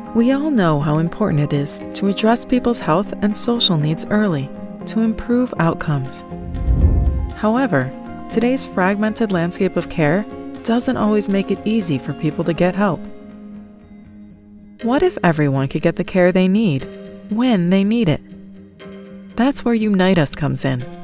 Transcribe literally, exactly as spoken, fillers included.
We all know how important it is to address people's health and social needs early to improve outcomes. However, today's fragmented landscape of care doesn't always make it easy for people to get help. What if everyone could get the care they need, when they need it? That's where Unite Us comes in.